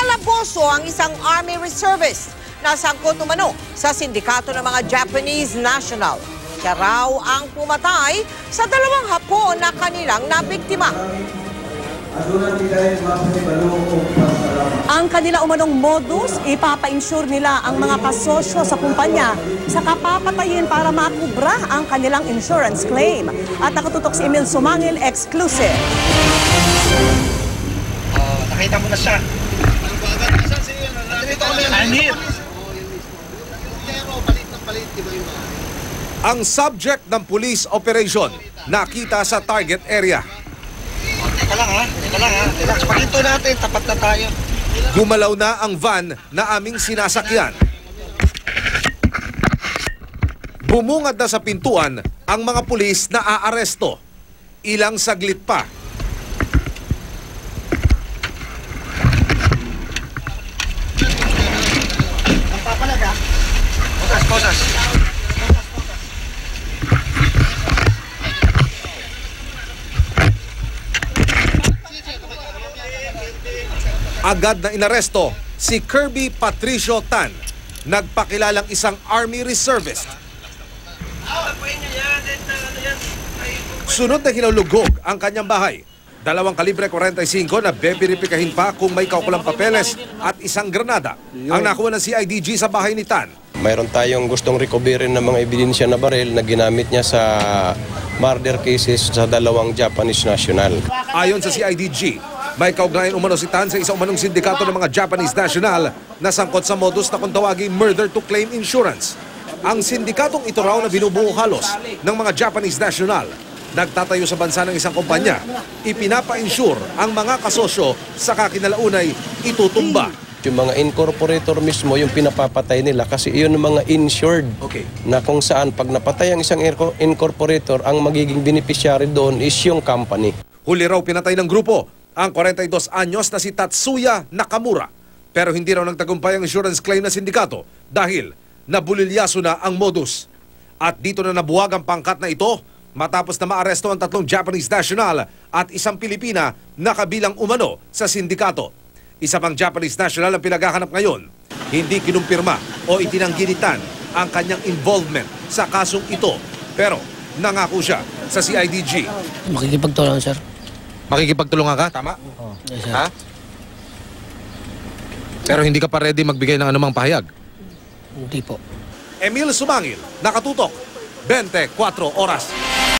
kalaboso ang isang Army reservist na sangkot umano sa sindikato ng mga Japanese national. Siya raw ang pumatay sa dalawang Hapon na kanilang nabiktima. Ang kanila umanong modus, ipapa-insure nila ang mga kasosyo sa kumpanya sa kapapatayin para makubra ang kanilang insurance claim. At nakatutok si Emil Sumangil, exclusive. Nakita mo na siya. Ang subject ng police operation nakita sa target area. Teka lang ha. Relax, paghinto natin, tapat na tayo. Gumalaw na ang van na aming sinasakyan. Bumungad na sa pintuan ang mga pulis na aaresto. Ilang saglit pa. Ang papalag ha. Posas. Agad na inaresto si Kirby Patricio Tan, nagpakilalang isang Army reservist. Sunod na hinulugog ang kanyang bahay. 2 kalibre 45 na beberipikahin pa kung may kaukulang papeles at isang granada ang nakuha ng CIDG sa bahay ni Tan. Mayroon tayong gustong recoverin ng mga ebidensya na baril na ginamit niya sa murder cases sa 2 Japanese national. Ayon sa CIDG, may kaugnayan umano si Tan sa isang umanong sindikato ng mga Japanese national na sangkot sa modus na kung tawaging murder to claim insurance. Ang sindikatong ito raw na binubuo halos ng mga Japanese national, nagtatayo sa bansa ng isang kumpanya, ipinapa-insure ang mga kasosyo sa kakinalaunay itutumba. Yung mga incorporator mismo yung pinapapatay nila kasi iyon ang mga insured na kung saan pag napatay ang isang incorporator, ang magiging beneficiary doon is yung company. Huli raw pinatay ng grupo ang 42 anyos na si Tatsuya Nakamura. Pero hindi raw nagtagumpay ang insurance claim na sindikato dahil nabulilyaso na ang modus. At dito na nabuwag ang pangkat na ito matapos na maaresto ang 3 Japanese national at isang Pilipina na kabilang umano sa sindikato. Isa pang Japanese national ang pinaghahanap ngayon. Hindi kinumpirma o itinangginitan ang kanyang involvement sa kasong ito. Pero nangako siya sa CIDG. Makikipagtulungan, sir. Makikipagtulungan ka? Tama? Yes, sir. Ha? Pero hindi ka pa ready magbigay ng anumang pahayag? Hindi po. Emil Sumangil, nakatutok, 24 Oras.